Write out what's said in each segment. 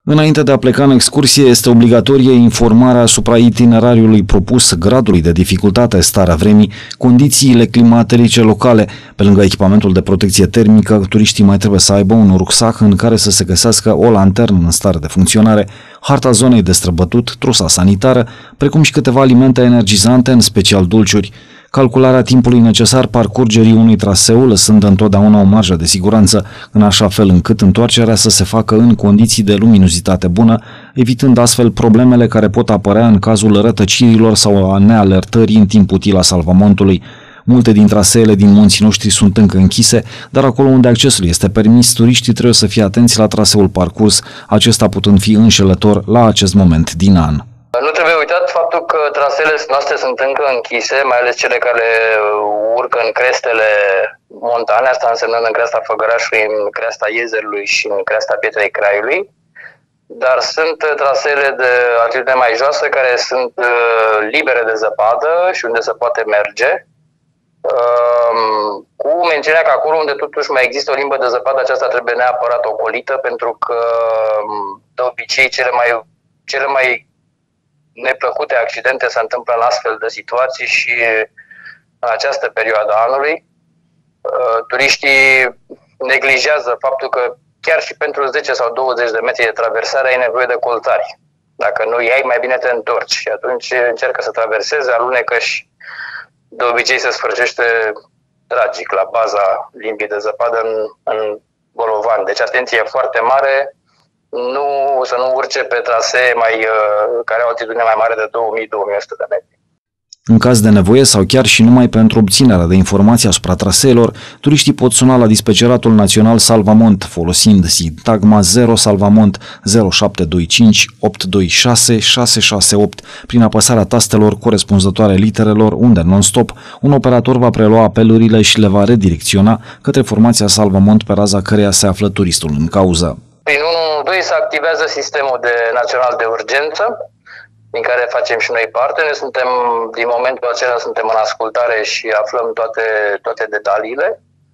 Înainte de a pleca în excursie, este obligatorie informarea asupra itinerariului propus, gradului de dificultate, starea vremii, condițiile climaterice locale. Pe lângă echipamentul de protecție termică, turiștii mai trebuie să aibă un rucsac în care să se găsească o lanternă în stare de funcționare, harta zonei de străbătut, trusa sanitară, precum și câteva alimente energizante, în special dulciuri. Calcularea timpului necesar parcurgerii unui traseu, lăsând întotdeauna o marjă de siguranță, în așa fel încât întoarcerea să se facă în condiții de luminozitate bună, evitând astfel problemele care pot apărea în cazul rătăcirilor sau a nealertării în timp util a salvamontului. Multe din traseele din munții noștri sunt încă închise, dar acolo unde accesul este permis, turiștii trebuie să fie atenți la traseul parcurs, acesta putând fi înșelător la acest moment din an. Nu trebuie uitat faptul că traseele noastre sunt încă închise, mai ales cele care urcă în crestele montane, asta însemnând în creasta Făgărașului, în creasta Iezerului și în creasta Pietrei Craiului. Dar sunt traseele de altitudine mai joasă care sunt libere de zăpadă și unde se poate merge, cu mențiunea că acolo unde totuși mai există o limbă de zăpadă, aceasta trebuie neapărat ocolită, pentru că de obicei cele mai neplăcute accidente se întâmplă în astfel de situații și în această perioadă a anului. Turiștii neglijează faptul că chiar și pentru 10 sau 20 de metri de traversare ai nevoie de colțari. Dacă nu iei, mai bine te întorci și atunci încercă să traverseze, alunecă și de obicei se sfârșește tragic la baza limbii de zăpadă în bolovan. Deci atenție foarte mare, să nu urce pe trasee care au altitudine mai mare de 2000-2100 de metri. În caz de nevoie sau chiar și numai pentru obținerea de informații asupra traseelor, turiștii pot suna la Dispeceratul Național Salvamont folosind sintagma 0 Salvamont 0725 826 668 prin apăsarea tastelor corespunzătoare literelor, unde non-stop un operator va prelua apelurile și le va redirecționa către formația Salvamont pe raza căreia se află turistul în cauză. Prin 112 se activează sistemul național de urgență, din care facem și noi parte. Noi suntem, din momentul acela, suntem în ascultare și aflăm toate detaliile.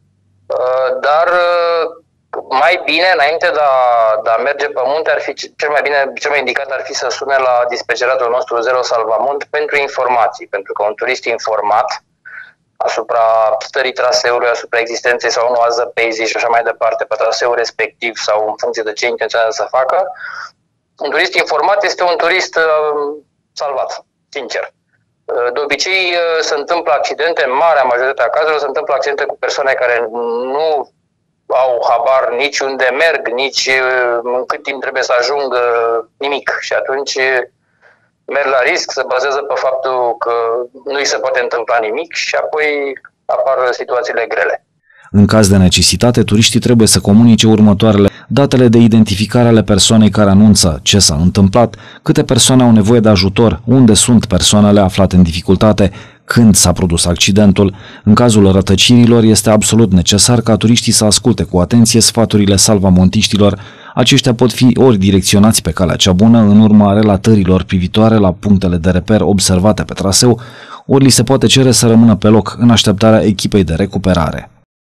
Dar mai bine, înainte de a merge pe munte, ar fi cel mai indicat ar fi să sune la dispeceratul nostru 0 Salvamont pentru informații, pentru că un turist informat asupra stării traseului, asupra existenței sau nu a zăpezii și așa mai departe pe traseul respectiv sau în funcție de ce intenționează să facă, un turist informat este un turist salvat, sincer. De obicei se întâmplă accidente, în marea majoritate a cazurilor se întâmplă accidente cu persoane care nu au habar nici unde merg, nici în cât timp trebuie să ajungă, nimic. Și atunci merg la risc, se bazează pe faptul că nu îi se poate întâmpla nimic și apoi apar situațiile grele. În caz de necesitate, turiștii trebuie să comunice următoarele: datele de identificare ale persoanei care anunță ce s-a întâmplat, câte persoane au nevoie de ajutor, unde sunt persoanele aflate în dificultate, când s-a produs accidentul. În cazul rătăcirilor, este absolut necesar ca turiștii să asculte cu atenție sfaturile salvamontiștilor. Aceștia pot fi ori direcționați pe calea cea bună în urma relatărilor privitoare la punctele de reper observate pe traseu, ori li se poate cere să rămână pe loc în așteptarea echipei de recuperare.